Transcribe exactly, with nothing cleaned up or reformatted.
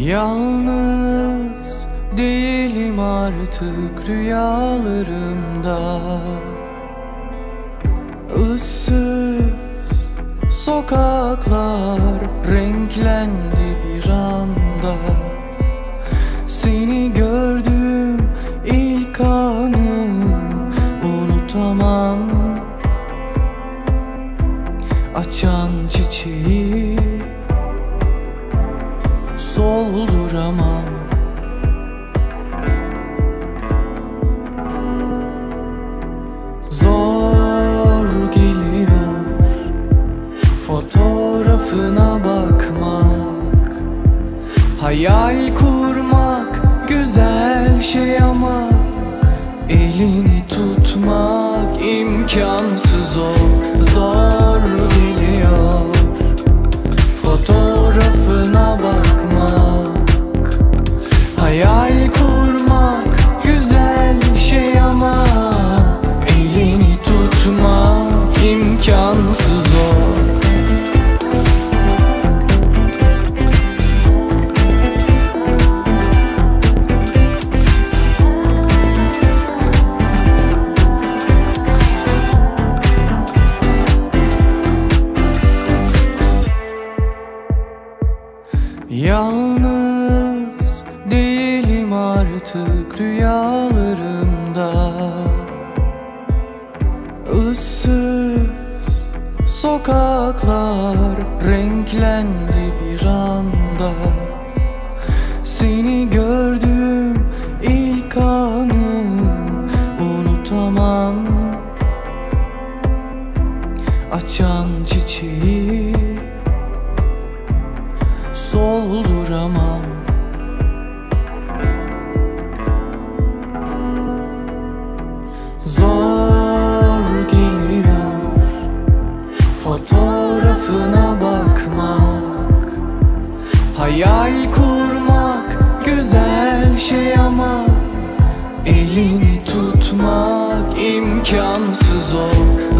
Yalnız değilim artık rüyalarımda. Issız sokaklar renklendi bir anda. Seni gördüm ilk anı unutamam. Açan çiçeği solduramam. Zor geliyor fotoğrafına bakmak. Hayal kurmak güzel şey ama elini tutmak imkansız o. Zor geliyor fotoğrafına bakmak. Hayal kurmak güzel şey ama elini tutmak imkansız o. Yalnız değilim artık rüyalarımda. Issız sokaklar renklendi bir anda. Seni gördüm ilk anı unutamam. Açan çiçeği solduramam. Zor geliyor fotoğrafına bakmak. Hayal kurmak güzel şey ama elini tutmak imkansız o.